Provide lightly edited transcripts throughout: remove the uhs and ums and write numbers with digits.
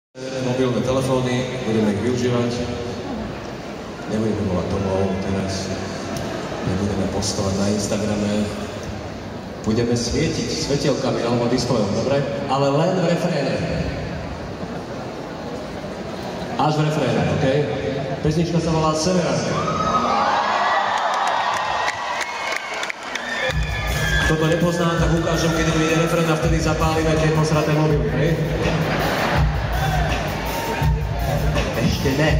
Mobilné telefóny, budeme ich využívať. Nebudeme volať domov teraz. Nebudeme postovať na Instagrame. Budeme svietiť svetielkami alebo displejom, dobre? Ale len v refréne. Až v refréne, OK? Pesnička sa volá Severánka. Kto to nepozná, tak ukážem, kedy vyjde refrén a vtedy zapálime tie posraté mobily, hej? Ešte ne.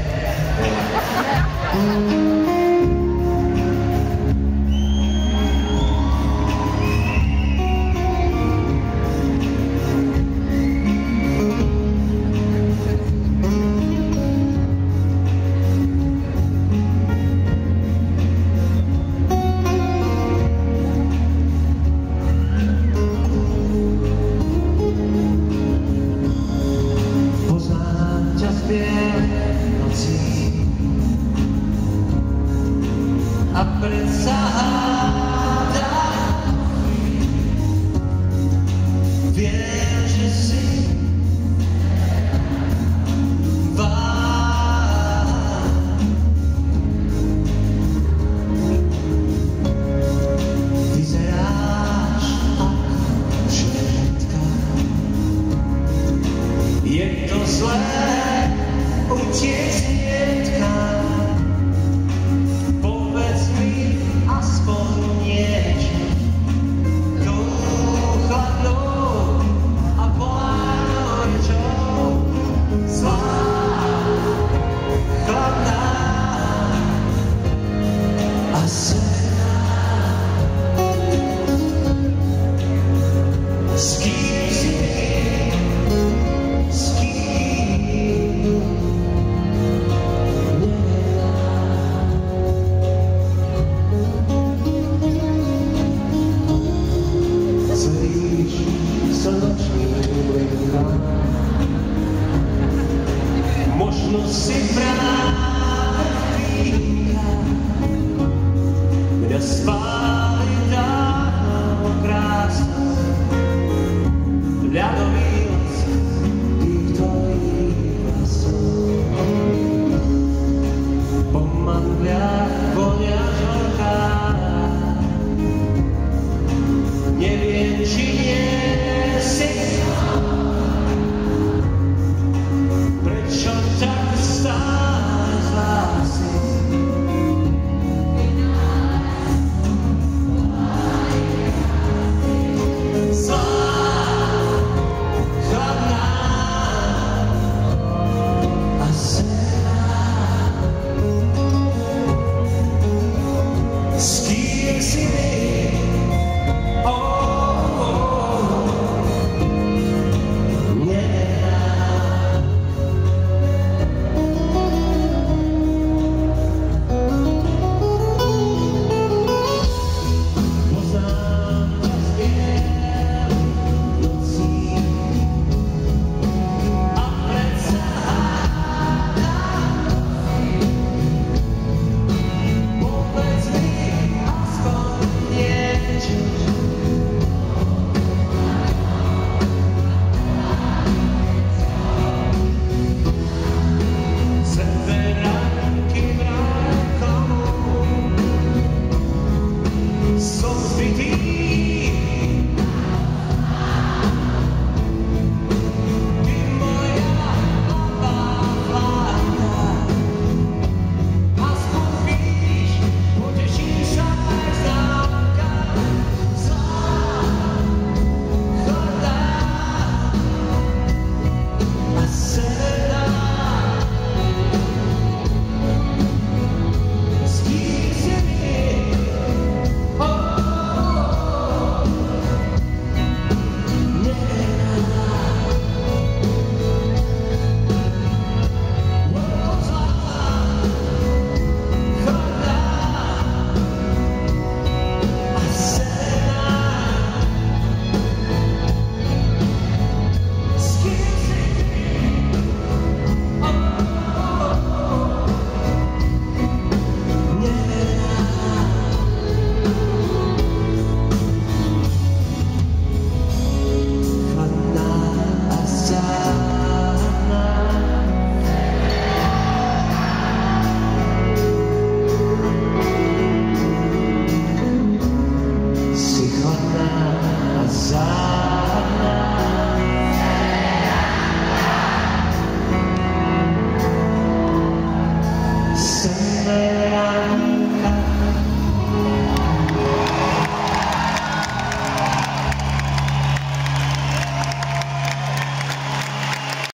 A predsa hádam, viem, že si vám. Vyzeráš ako všetka. Je to zlé utiecť hneďka. Aspoň niečo tou chladnou a polárnou rečou. Zlá, chladná a severná. S kým si ty? S kým? Možno si práve